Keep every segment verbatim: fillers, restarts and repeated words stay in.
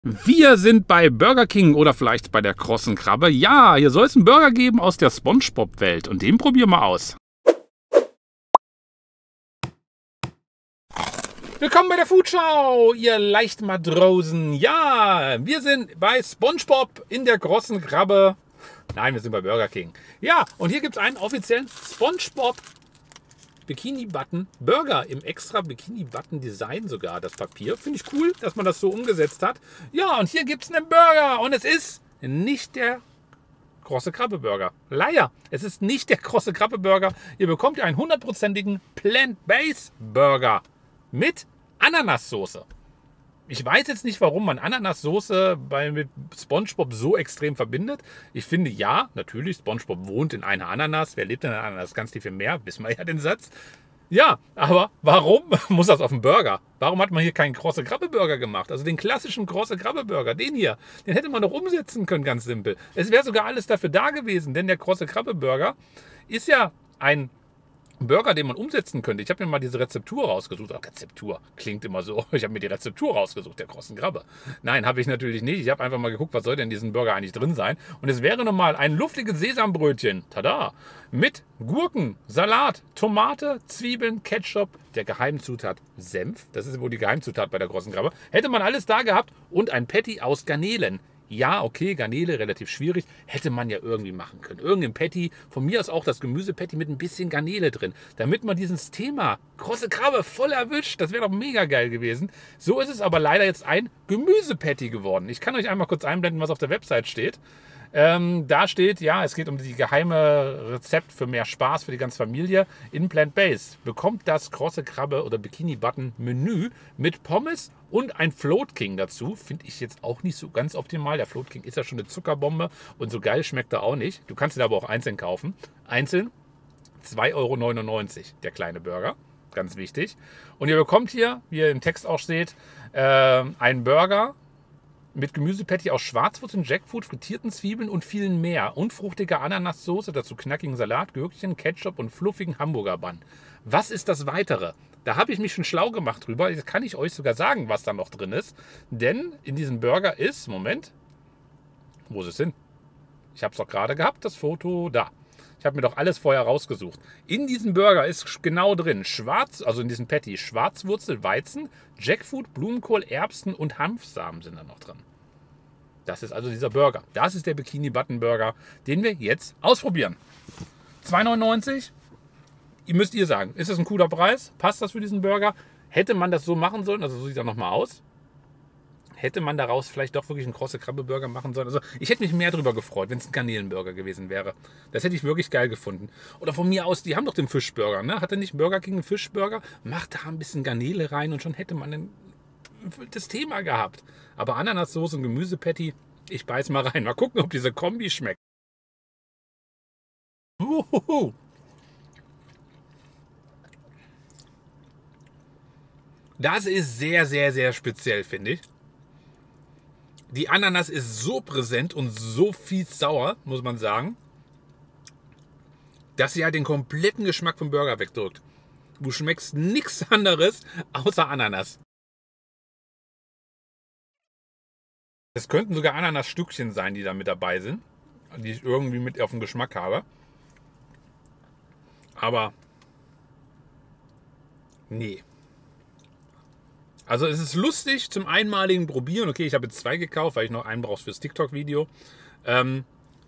Wir sind bei Burger King oder vielleicht bei der Krossen Krabbe. Ja, hier soll es einen Burger geben aus der SpongeBob-Welt und den probieren wir aus. Willkommen bei der Foodschau, ihr Leichtmatrosen. Ja, wir sind bei SpongeBob in der Krossen Krabbe. Nein, wir sind bei Burger King. Ja, und hier gibt es einen offiziellen SpongeBob Bikini Button Burger im extra Bikini Button Design sogar, das Papier. Finde ich cool, dass man das so umgesetzt hat. Ja, und hier gibt es einen Burger und es ist nicht der Krosse Krabbe Burger. Leider, es ist nicht der Krosse Krabbe Burger. Ihr bekommt ja einen hundertprozentigen Plant-Based Burger mit Ananassoße. Ich weiß jetzt nicht, warum man Ananassoße bei mit SpongeBob so extrem verbindet. Ich finde ja, natürlich, SpongeBob wohnt in einer Ananas. Wer lebt in einer Ananas? Ganz tief im Meer, wissen wir ja den Satz. Ja, aber warum muss das auf dem Burger? Warum hat man hier keinen Krosse Krabbe Burger gemacht? Also den klassischen Krosse Krabbe Burger, den hier, den hätte man doch umsetzen können, ganz simpel. Es wäre sogar alles dafür da gewesen, denn der Krosse Krabbe Burger ist ja ein Burger, den man umsetzen könnte. Ich habe mir mal diese Rezeptur rausgesucht. Ach, Rezeptur klingt immer so. Ich habe mir die Rezeptur rausgesucht, der Krossen Krabbe. Nein, habe ich natürlich nicht. Ich habe einfach mal geguckt, was soll denn in diesem Burger eigentlich drin sein. Und es wäre nochmal ein luftiges Sesambrötchen. Tada! Mit Gurken, Salat, Tomate, Zwiebeln, Ketchup, der Geheimzutat Senf. Das ist wohl die Geheimzutat bei der Krossen Krabbe. Hätte man alles da gehabt und ein Patty aus Garnelen. Ja, okay, Garnele, relativ schwierig. Hätte man ja irgendwie machen können. Irgendein Patty, von mir aus auch das Gemüsepatty mit ein bisschen Garnele drin. Damit man dieses Thema Krosse Krabbe voll erwischt. Das wäre doch mega geil gewesen. So ist es aber leider jetzt ein Gemüsepatty geworden. Ich kann euch einmal kurz einblenden, was auf der Website steht. Ähm, da steht, ja, es geht um die geheime Rezept für mehr Spaß für die ganze Familie in Plant-Based. Bekommt das Krosse Krabbe oder Bikini Button Menü mit Pommes und ein Float King dazu. Finde ich jetzt auch nicht so ganz optimal. Der Float King ist ja schon eine Zuckerbombe und so geil schmeckt er auch nicht. Du kannst ihn aber auch einzeln kaufen. Einzeln zwei Euro neunundneunzig, der kleine Burger. Ganz wichtig. Und ihr bekommt hier, wie ihr im Text auch steht, äh, einen Burger mit Gemüsepatty aus Schwarzwurzeln, Jackfruit, frittierten Zwiebeln und vielen mehr. Und fruchtiger Ananassoße, dazu knackigen Salat, Gürkchen, Ketchup und fluffigen Hamburger Bun. Was ist das Weitere? Da habe ich mich schon schlau gemacht drüber. Jetzt kann ich euch sogar sagen, was da noch drin ist. Denn in diesem Burger ist, Moment, wo ist es hin? Ich habe es doch gerade gehabt, das Foto da. Ich habe mir doch alles vorher rausgesucht. In diesem Burger ist genau drin, schwarz, also in diesem Patty, Schwarzwurzel, Weizen, Jackfruit, Blumenkohl, Erbsen und Hanfsamen sind da noch drin. Das ist also dieser Burger. Das ist der Bikini Button Burger, den wir jetzt ausprobieren. zwei neunundneunzig. Ihr müsst ihr sagen, ist das ein cooler Preis? Passt das für diesen Burger? Hätte man das so machen sollen? Also so sieht er nochmal aus. Hätte man daraus vielleicht doch wirklich einen Krosse Krabbe Burger machen sollen? Also ich hätte mich mehr darüber gefreut, wenn es ein Garnelenburger gewesen wäre. Das hätte ich wirklich geil gefunden. Oder von mir aus, die haben doch den Fischburger, ne? Hatte nicht Burger King einen Fischburger? Macht da ein bisschen Garnele rein und schon hätte man ein, das Thema gehabt. Aber Ananassoße und Gemüsepatty, ich beiß mal rein. Mal gucken, ob diese Kombi schmeckt. Uhuhu. Das ist sehr, sehr, sehr speziell, finde ich. Die Ananas ist so präsent und so fies sauer, muss man sagen, dass sie halt den kompletten Geschmack vom Burger wegdrückt. Du schmeckst nichts anderes außer Ananas. Es könnten sogar Ananasstückchen sein, die da mit dabei sind, die ich irgendwie mit auf den Geschmack habe. Aber nee. Also es ist lustig zum einmaligen Probieren. Okay, ich habe jetzt zwei gekauft, weil ich noch einen brauche fürs TikTok-Video. Ähm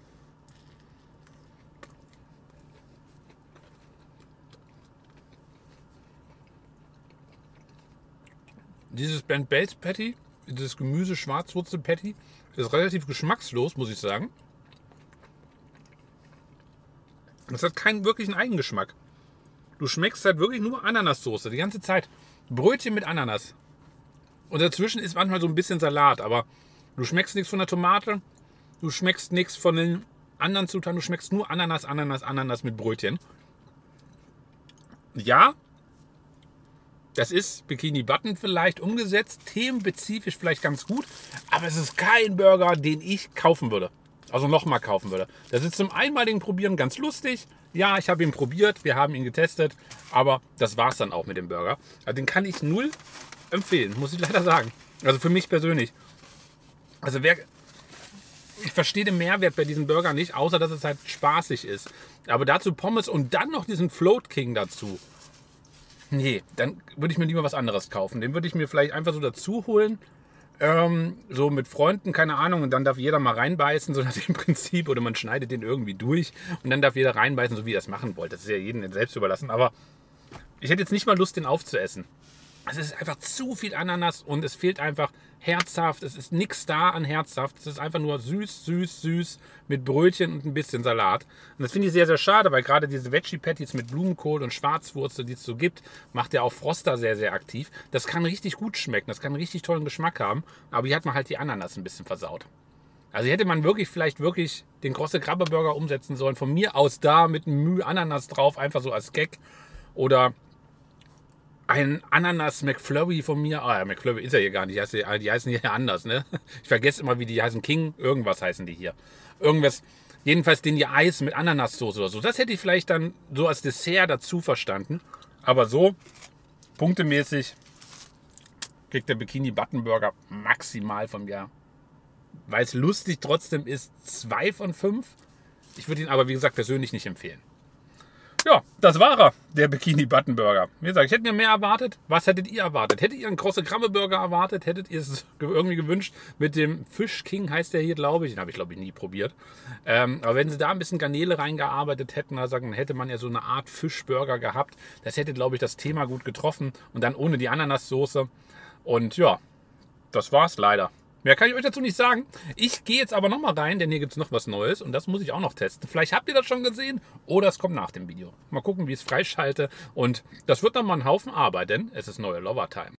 dieses Plant-Based Patty, dieses Gemüse-Schwarzwurzel-Patty, ist relativ geschmackslos, muss ich sagen. Es hat keinen wirklichen Eigengeschmack. Du schmeckst halt wirklich nur Ananassoße die ganze Zeit. Brötchen mit Ananas. Und dazwischen ist manchmal so ein bisschen Salat, aber du schmeckst nichts von der Tomate, du schmeckst nichts von den anderen Zutaten, du schmeckst nur Ananas, Ananas, Ananas mit Brötchen. Ja, das ist Bikini Button vielleicht umgesetzt, themenspezifisch vielleicht ganz gut, aber es ist kein Burger, den ich kaufen würde. Also nochmal kaufen würde. Das ist zum einmaligen Probieren ganz lustig. Ja, ich habe ihn probiert, wir haben ihn getestet, aber das war es dann auch mit dem Burger. Also den kann ich null empfehlen, muss ich leider sagen. Also für mich persönlich. Also wer, ich verstehe den Mehrwert bei diesem Burger nicht, außer dass es halt spaßig ist. Aber dazu Pommes und dann noch diesen Float King dazu. Nee, dann würde ich mir lieber was anderes kaufen. Den würde ich mir vielleicht einfach so dazu holen. Ähm, so mit Freunden, keine Ahnung. Und dann darf jeder mal reinbeißen, so nach dem Prinzip. Oder man schneidet den irgendwie durch. Und dann darf jeder reinbeißen, so wie ihr das machen wollt. Das ist ja jedem selbst überlassen. Aber ich hätte jetzt nicht mal Lust, den aufzuessen. Es ist einfach zu viel Ananas und es fehlt einfach herzhaft. Es ist nichts da an herzhaft. Es ist einfach nur süß, süß, süß mit Brötchen und ein bisschen Salat. Und das finde ich sehr, sehr schade, weil gerade diese Veggie-Patties mit Blumenkohl und Schwarzwurzel, die es so gibt, macht ja auch Froster sehr, sehr aktiv. Das kann richtig gut schmecken. Das kann einen richtig tollen Geschmack haben. Aber hier hat man halt die Ananas ein bisschen versaut. Also hier hätte man wirklich vielleicht wirklich den Große Krabbe Burger umsetzen sollen. Von mir aus da mit einem Mühe Ananas drauf, einfach so als Gag. Oder ein Ananas McFlurry von mir. Ah, ja, McFlurry ist ja hier gar nicht. Die heißen, die heißen hier anders, ne? Ich vergesse immer, wie die heißen. King, irgendwas heißen die hier. Irgendwas. Jedenfalls den hier Eis mit Ananassoße oder so. Das hätte ich vielleicht dann so als Dessert dazu verstanden. Aber so, punktemäßig, kriegt der Bikini Button Burger maximal von mir. Weil es lustig trotzdem ist, zwei von fünf. Ich würde ihn aber, wie gesagt, persönlich nicht empfehlen. Ja, das war er, der Bikini Button Burger. Wie gesagt, ich hätte mir mehr erwartet. Was hättet ihr erwartet? Hättet ihr einen Große Krabbe Burger erwartet? Hättet ihr es irgendwie gewünscht? Mit dem Fish King heißt der hier, glaube ich. Den habe ich, glaube ich, nie probiert. Ähm, aber wenn sie da ein bisschen Garnele reingearbeitet hätten, also dann hätte man ja so eine Art Fischburger gehabt. Das hätte, glaube ich, das Thema gut getroffen. Und dann ohne die Ananassoße. Und ja, das war's leider. Mehr kann ich euch dazu nicht sagen. Ich gehe jetzt aber noch mal rein, denn hier gibt es noch was Neues und das muss ich auch noch testen. Vielleicht habt ihr das schon gesehen oder es kommt nach dem Video. Mal gucken, wie ich es freischalte und das wird dann mal ein Haufen Arbeit, denn es ist neue Lover Time.